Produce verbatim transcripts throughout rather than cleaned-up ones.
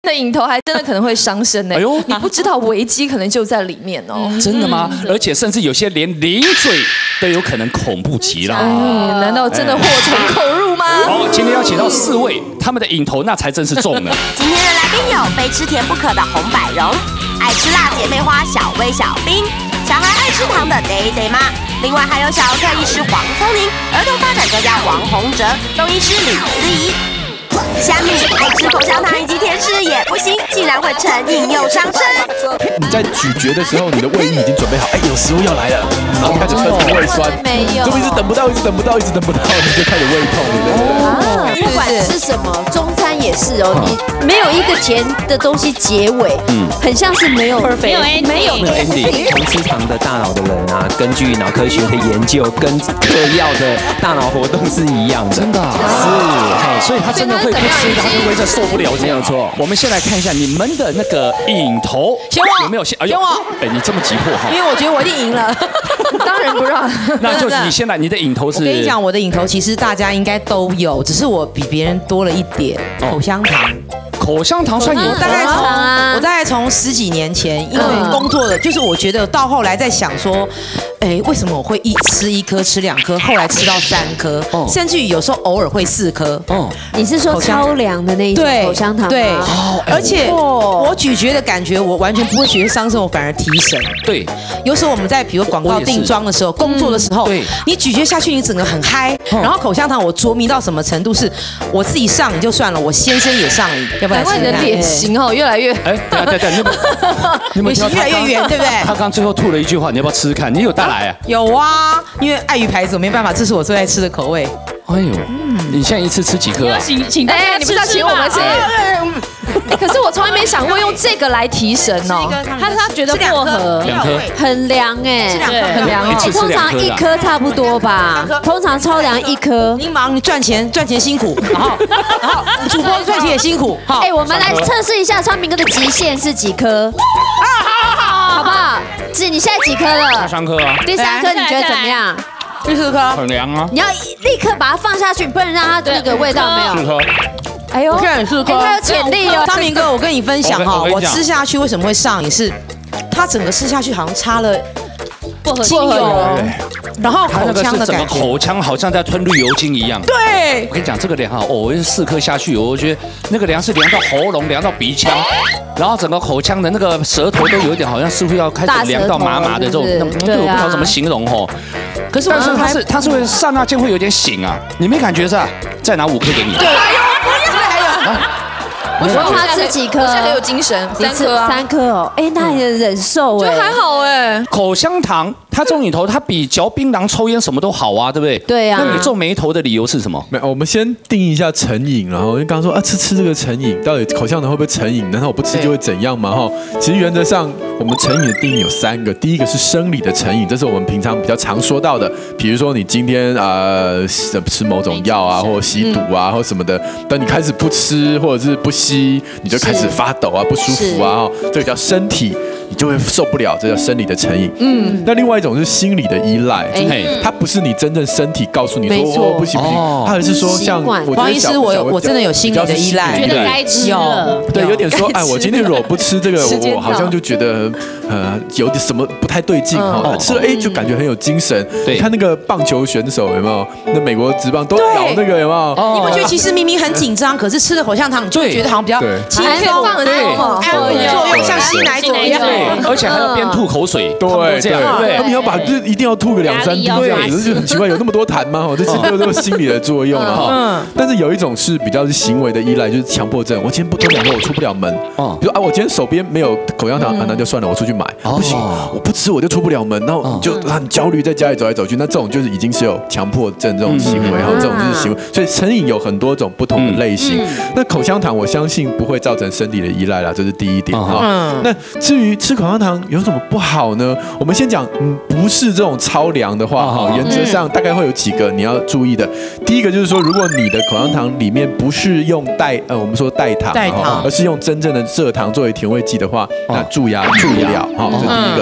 的瘾头还真的可能会伤身呢。哎呦，你不知道危机可能就在里面哦。 真的吗？而且甚至有些连零嘴都有可能恐怖极了。 哎，难道真的祸从口入吗？ 好，今天要请到四位，他们的瘾头那才真是重呢。 今天的来宾有非吃甜不可的红百荣，爱吃辣姐妹花小薇小冰，小孩爱吃糖的 Day Day 妈，另外还有小儿科医师黄聪宁，儿童发展专家王洪哲，中医师李思怡。虾米爱吃口香糖以及甜食也不行，竟然会成瘾又伤身。 你在咀嚼的时候，你的胃液已经准备好，哎，有食物要来了，然后就开始分泌胃酸， 没有， 就一直等不到，一直等不到，一直等不到，你就开始胃痛，对不对？ 啊，不管吃什么，中餐也是哦，你没有一个甜的东西结尾，嗯，很像是没有没有 ending， 没有 ending。 常吃糖的大脑的人啊，根据脑科学的研究，跟嗑药的大脑活动是一样的， 真的是，所以他真的会不吃，他就会这受不了，没有错。我们先来看一下你们的那个瘾头，有没有先？哎呦，哎，你这么急迫哈？ 因为我觉得我一定赢了， 当仁不让。 那就你现在你的瘾头是？ 我跟你讲，我的瘾头其实大家应该都有，只是我比别人多了一点口香糖。 口香糖算瘾头？ 大概从我大概从十几年前，因为工作的，就是我觉得到后来在想说，哎，为什么我会一吃一颗吃两颗，后来吃到三颗，甚至于有时候偶尔会四颗。哦， 你是说超凉的那一种口香糖吗？ 对，而且我咀嚼的感觉，我完全不会觉得伤身，我反而提神。 对， 有时候我们在比如广告定妆的时候，工作的时候，你咀嚼下去，你整个很嗨。然后口香糖我着迷到什么程度？是我自己上瘾就算了，我先生也上瘾，要不然难怪你的脸型哦越来越…… 哎，对对对，你脸型越来越圆，对不对？ 他刚最后吐了一句话，你要不要吃吃看？你有带来啊？ 有啊，因为碍于牌子，我没办法，这是我最爱吃的口味。 哎呦，你现在一次吃几颗啊？ 请请大家， 你不是要请我们吃？可是我从来没想过用这个来提神哦。 他他觉得薄荷两颗很凉哎， 很凉哦。 通常一颗差不多吧，通常超凉一颗。 你忙，你赚钱赚钱辛苦，然后然后主播赚钱也辛苦。好， 哎，我们来测试一下昌明哥的极限是几颗？啊，好好好，好不好？是你现在几颗了？ 三颗啊。 第三颗你觉得怎么样？ 第四颗很凉啊。 你要立刻把它放下去，不能让它那个味道没有。 四颗。 哎呦， 看四颗， 它有潜力哦。 昌明哥，我跟你分享哈，我吃下去为什么会上瘾？是它整个吃下去好像插了薄荷精油，然后口腔的整个感觉， 口腔好像在吞绿油精一样。 对， 我跟你讲这个凉哈，哦，我四颗下去，我觉得那个凉是凉到喉咙，凉到鼻腔，然后整个口腔的那个舌头都有一点好像似乎要开始凉到麻麻的这种，那我不知道怎么形容哦。可是但是它是它是会刹那间会有点醒啊，你没感觉是吧？再拿五颗给你。 对，还有。 我说他吃几颗？ 现在很有精神，三颗啊， 三颗哦。哎，那你的忍受哎， 就还好哎。 口香糖，它中瘾头，它比嚼槟榔、抽烟什么都好啊，对不对？ 对啊。 那你皱眉头的理由是什么？ 没有，我们先定义一下成瘾，然后因为刚刚说啊，吃吃这个成瘾，到底口香糖会不会成瘾？难道我不吃就会怎样吗？哈，其实原则上我们成瘾的定义有三个，第一个是生理的成瘾，这是我们平常比较常说到的，比如说你今天呃吃某种药啊，或者吸毒啊，或什么的，等你开始不吃或者是不吸，你就开始发抖啊，不舒服啊，这个叫身体，你就会受不了，这叫生理的成瘾。嗯，那另外一种是心理的依赖，它不是你真正身体告诉你说哦不行不行，它而是说像我黄医师，我有我真的有心理的依赖， 觉得该吃了， 对，有点说哎，我今天如果不吃这个，我好像就觉得呃有点什么不太对劲哈，吃了哎就感觉很有精神。你看那个棒球选手有没有？那美国职棒都咬那个有没有？ 你不觉得其实明明很紧张，可是吃了口香糖，你就觉得好像比较轻松， 放很多安慰作用，像吸奶嘴一样。 对，而且还要边吐口水， 对对，他们要把就一定要吐个两三滴这样子，就很奇怪，有那么多痰吗？哦，这其实都有心理的作用了哈。但是有一种是比较是行为的依赖，就是强迫症。我今天不吞两颗，我出不了门。哦，比如啊，我今天手边没有口香糖，那就算了，我出去买。不行，我不吃我就出不了门，然后就很焦虑，在家里走来走去。那这种就是已经是有强迫症这种行为哈，这种就是行为。所以成瘾有很多种不同的类型。那口香糖我相信不会造成身体的依赖啦，这是第一点哈。那至于吃口香糖有什么不好呢？我们先讲，嗯，不是这种超凉的话哈，原则上大概会有几个你要注意的。第一个就是说，如果你的口香糖里面不是用代呃我们说代糖，代糖，而是用真正的蔗糖作为甜味剂的话，那蛀牙蛀不了哈，这是第一个。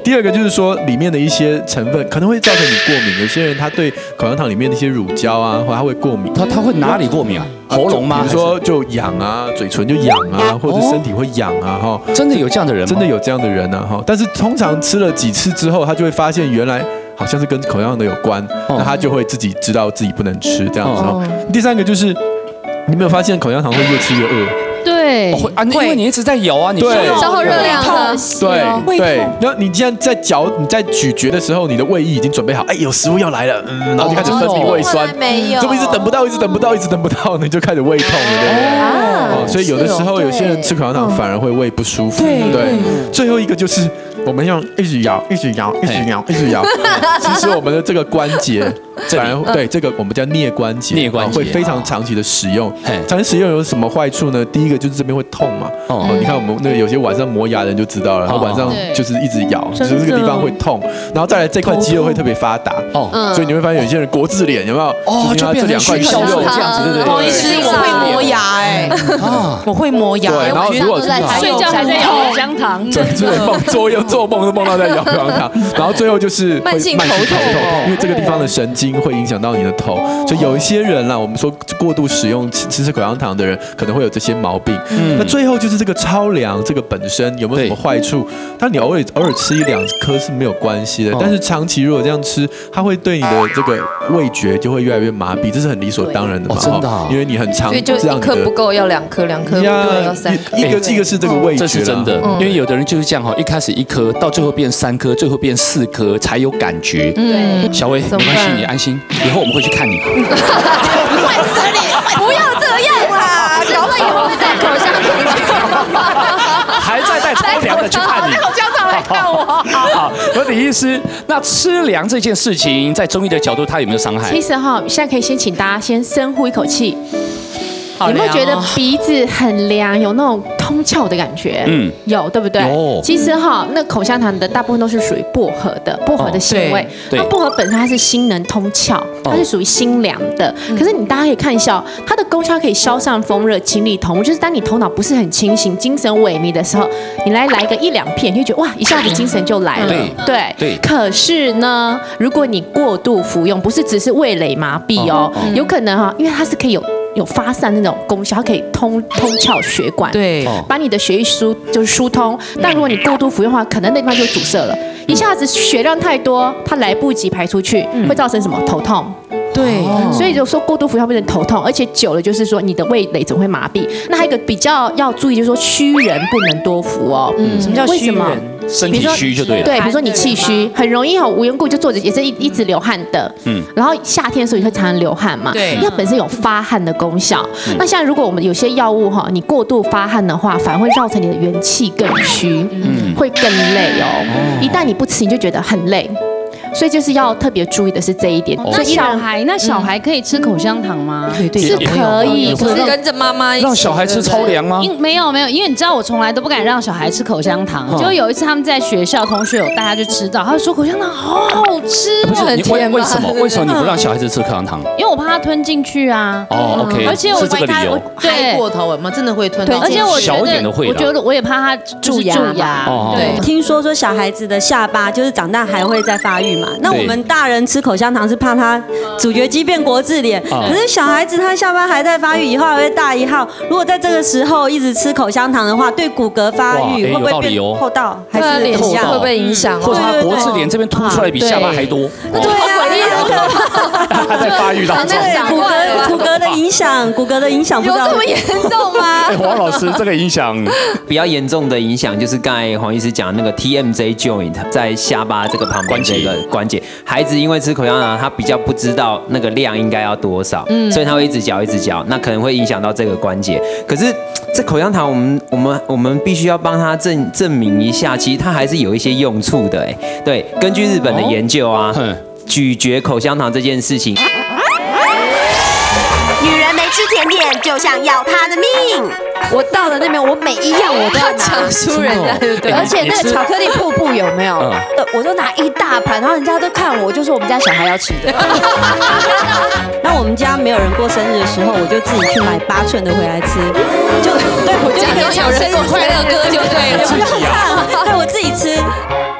第二个就是说里面的一些成分可能会造成你过敏，有些人他对口香糖里面的一些乳胶啊，或他会过敏。 他他会哪里过敏啊？喉咙吗？ 比如说就痒啊，嘴唇就痒啊，或者身体会痒啊，哈。 真的有这样的人吗？ 真的有这样的人啊，哈。但是通常吃了几次之后，他就会发现原来好像是跟口香糖的有关，那他就会自己知道自己不能吃这样子。哦。第三个就是，你没有发现口香糖会越吃越饿？ 对， 会啊，因为你一直在咬啊，你消耗热量的， 对对。然后你既然在嚼、你在咀嚼的时候，你的胃液已经准备好，哎，有食物要来了，嗯，然后就开始分泌胃酸， 没有， 怎么一直等不到，一直等不到，一直等不到，你就开始胃痛了，对不对？哦，所以有的时候有些人吃口香糖反而会胃不舒服，对。最后一个就是我们用一直咬、一直咬、一直咬、一直咬，其实我们的这个关节。反而对这个我们叫颞关节， 颞关节会非常长期的使用。长期使用有什么坏处呢？第一个就是这边会痛嘛。哦，你看我们那个有些晚上磨牙的人就知道了，他晚上就是一直咬，就是这个地方会痛。然后再来这块肌肉会特别发达。哦，所以你会发现有些人国字脸有没有？哦，就变成两块肌肉这样子，对不对？ 黄医师，我会磨牙哎，啊，我会磨牙。 对，然后如果睡觉还在咬口香糖， 对，梦做梦做梦都梦到在咬口香糖。然后最后就是慢性头痛， 因为这个地方的神经会影响到你的头，所以有一些人啦，我们说过度使用吃吃口香糖的人可能会有这些毛病。嗯，那最后就是这个超凉，这个本身有没有什么坏处？但你偶尔偶尔吃一两颗是没有关系的，但是长期如果这样吃，它会对你的这个味觉就会越来越麻痹，这是很理所当然的嘛。 真的， 因为你很长， 所以就一颗不够要两颗，两颗不够要三颗。 一个一个是这个味觉， 这是真的，因为有的人就是这样哈，一开始一颗，到最后变三颗，最后变四颗才有感觉。嗯，小薇没关系，你安心，以后我们会去看你。 坏死你！不要这样啦，搞不好以后会带口香糖， 还在带超凉的去看你， 口香糖来看我。 好，有李医师，那吃凉这件事情，在中医的角度，它有没有伤害？ 其实哈，现在可以先请大家先深呼一口气。有没有觉得鼻子很凉，有那种通窍的感觉？嗯，有，对不对？有。其实哈，那口香糖的大部分都是属于薄荷的，薄荷的腥味。那薄荷本身它是辛能通窍，它是属于辛凉的。可是你大家可以看一下，它的功效可以消散风热、清利头目，就是当你头脑不是很清醒、精神萎靡的时候，你来来个一两片，你就觉得哇，一下子精神就来了。对对。可是呢，如果你过度服用，不是只是味蕾麻痹哦，有可能哈，因为它是可以有。有发散那种功效，它可以通通窍血管，对，把你的血液疏就是疏通。但如果你过度服用的话，可能那地方就阻塞了，一下子血量太多，它来不及排出去，会造成什么头痛？对，所以有时候过度服用会变成头痛，而且久了就是说你的味蕾总会麻痹。那还有一个比较要注意，就是说虚人不能多服哦。嗯，什么叫虚人？ 身体虚就对了。 对，比如说你气虚，很容易哈无缘故就坐着，也是一一直流汗的。嗯，然后夏天的时候也会常常流汗嘛。对，因为它本身有发汗的功效。那像如果我们有些药物哈，你过度发汗的话，反而会造成你的元气更虚，嗯，会更累哦。一旦你不吃，你就觉得很累。所以就是要特别注意的是这一点。 那小孩，那小孩可以吃口香糖吗？ 对对，是可以， 可是跟着妈妈一起让小孩吃超凉吗？ 没有没有，因为你知道我从来都不敢让小孩吃口香糖。就有一次他们在学校，同学有带他去吃到，他就说口香糖好好吃， 不是很甜吗？为什么？为什么你不让小孩子吃口香糖？ 因为我怕他吞进去啊。 哦 ，OK， 而且我是这个理由。 对，过头了吗？真的会吞。 而且我觉得， 我觉得我也怕他蛀牙。蛀牙。 对，听说说小孩子的下巴就是长大还会再发育嘛。那我们大。大人吃口香糖是怕他咀嚼肌变国字脸，可是小孩子他下巴还在发育，以后还会大一号。如果在这个时候一直吃口香糖的话，对骨骼发育会不会变厚道？还是脸颊会不会影响？ 或者他国字脸这边凸出来比下巴还多？ 对啊， 他在发育当中， 骨骼骨骼的影响，骨骼的影响有这么严重吗？ 黄老师，这个影响比较严重的影响就是刚才黄医师讲那个 T M J joint 在下巴这个旁边这个关节，孩子因为吃口香糖，他比较不知道那个量应该要多少，嗯，所以他会一直嚼一直嚼，那可能会影响到这个关节。可是这口香糖，我们我们我们必须要帮他证证明一下，其实它还是有一些用处的，哎，对，根据日本的研究啊，哦、咀嚼口香糖这件事情， 女人没吃甜点就像要她的命。 我到了那边，我每一样我都要抢输人家，对不对？而且那个巧克力瀑布有没有？呃，我都拿一大盘，然后人家都看我，就说我们家小孩要吃的。 那我们家没有人过生日的时候，我就自己去买八寸的回来吃，就对我就可以有人过快乐歌就对了， 不用唱，对我自己吃。